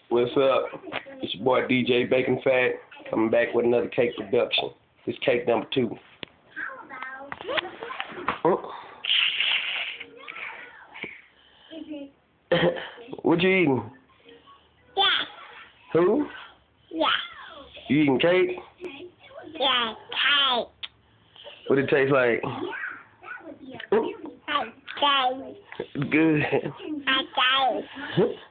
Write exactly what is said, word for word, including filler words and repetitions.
What's up? It's your boy D J Bakon Fat coming back with another cake production. This cake number two. Huh? What you eating? Yeah. Who? Yeah. You eating cake? Yeah, cake. What it taste like? Like cake. Good. Like cake.